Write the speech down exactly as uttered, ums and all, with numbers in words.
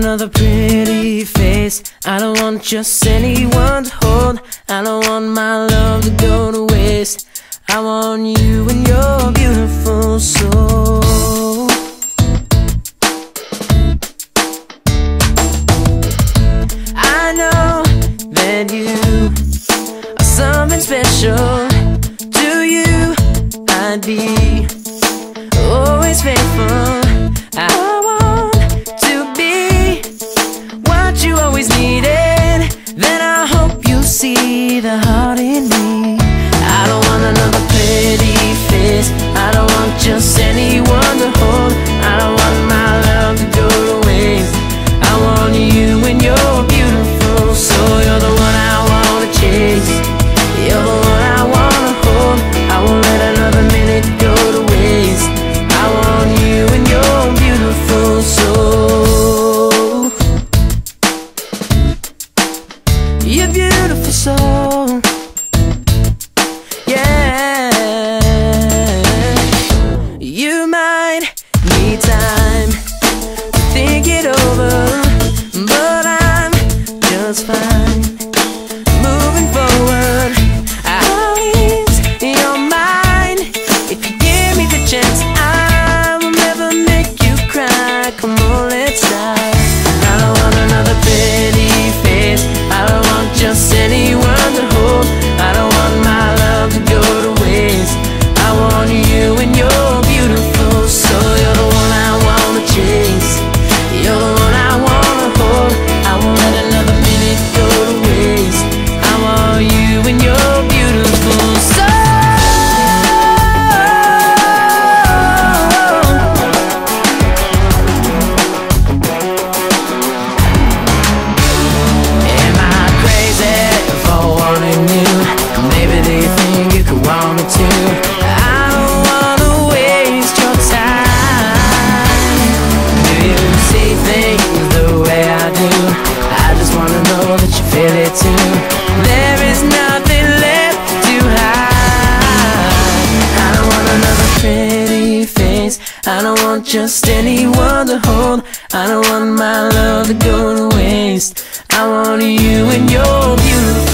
another pretty face. I don't want just anyone to hold. I don't want my love to go to waste. I want you and your beautiful soul. I know that you are something special. To you I'd be always faithful. I want to be what you always needed. Then I hope you see the heart in me. I don't want another pretty face. I don't want just anyone to hold. I don't want my love to go to waste. I want you and your beautiful soul. You're the one I wanna chase. You're the one I wanna hold. I won't let another minute go to waste. I want you and your beautiful soul. Your beautiful soul. Yeah. You might need time to think it over, but I'm just fine moving forward. I'll ease your mind if you give me the chance. I will never make you cry. Come on, let's start. I don't want another pretty face. I don't want just anyone to hold. I don't want my love to go to waste. I want you and your beautiful soul. You're the one I wanna chase. You're the one I wanna hold. I won't let another minute go to waste. I want you and your beautiful soul. Am I crazy for wanting you? Maybe they think you could want me too. I don't wanna waste your time. Do you see things the way I do? I just wanna know that you feel it too. There is nothing left to hide. I don't want another pretty face. I don't want just anyone to hold. I don't want my love to go to waste. I want you and your beautiful